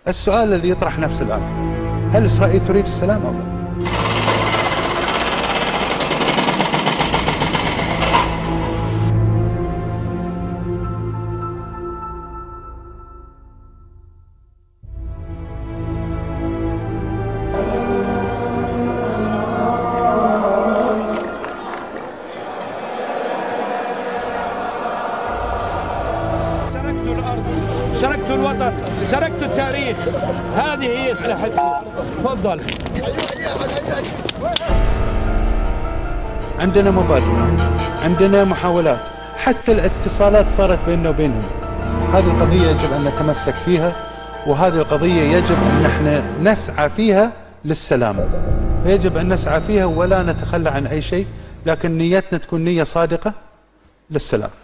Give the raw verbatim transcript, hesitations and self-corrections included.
السؤال الذي يطرح نفسه الآن، هل إسرائيل تريد السلام أو لا؟ سرقت الأرض، سرقت الوطن، سرقت التاريخ، هذه هي إصلاحتي. تفضل. عندنا مبادرة، عندنا محاولات، حتى الاتصالات صارت بيننا وبينهم. هذه القضية يجب أن نتمسك فيها، وهذه القضية يجب أن نحن نسعى فيها للسلام، فيجب أن نسعى فيها ولا نتخلى عن أي شيء، لكن نيتنا تكون نية صادقة للسلام.